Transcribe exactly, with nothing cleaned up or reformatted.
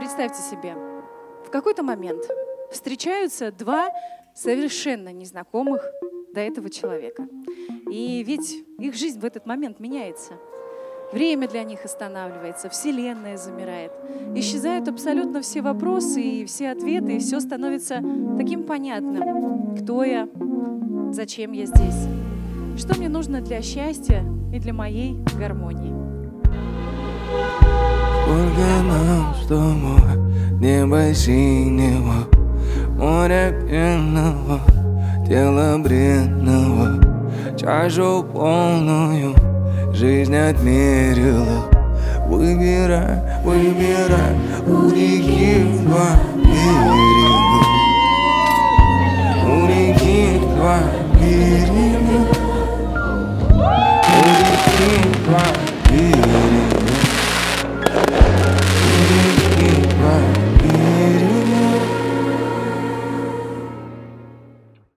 представьте себе, в какой-то момент встречаются два совершенно незнакомых до этого человека. И ведь их жизнь в этот момент меняется. Время для них останавливается, Вселенная замирает. Исчезают абсолютно все вопросы и все ответы, и все становится таким понятным. Кто я? Зачем я здесь? Что мне нужно для счастья и для моей гармонии? Porque нам с тобой небо синего, море пенного, тело бренного, чашу полную жизнь отмерила. Выбирай, выбирай, у реки два.